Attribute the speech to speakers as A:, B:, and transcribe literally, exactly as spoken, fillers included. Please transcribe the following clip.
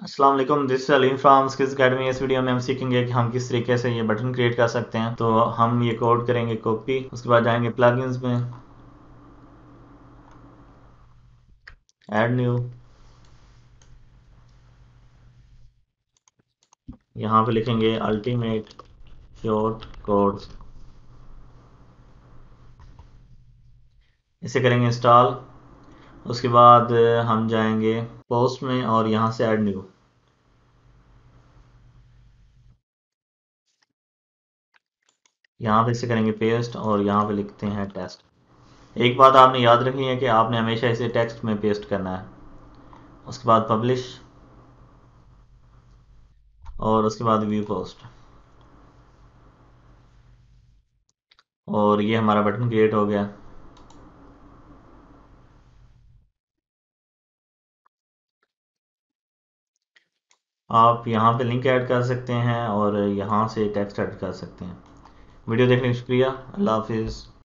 A: अस्सलाम वालेकुम, this is Aleem from Skills Academy. इस वीडियो में हम सीखेंगे कि हम किस तरीके से ये बटन क्रिएट कर सकते हैं। तो हम ये कोड करेंगे कॉपी, उसके बाद जाएंगे प्लगइन्स में, ऐड न्यू। यहाँ पे लिखेंगे अल्टीमेट शॉर्ट कोड्स, इसे करेंगे इंस्टॉल। उसके बाद हम जाएंगे पोस्ट में और यहाँ से ऐड न्यू। यहाँ पे इसे करेंगे पेस्ट और यहाँ पे लिखते हैं टेस्ट। एक बात आपने याद रखनी है कि आपने हमेशा इसे टेक्स्ट में पेस्ट करना है। उसके बाद पब्लिश और उसके बाद व्यू पोस्ट, और ये हमारा बटन क्रिएट हो गया। आप यहाँ पे लिंक ऐड कर सकते हैं और यहाँ से टेक्स्ट ऐड कर सकते हैं। वीडियो देखने का शुक्रिया। अल्लाह हाफिज़।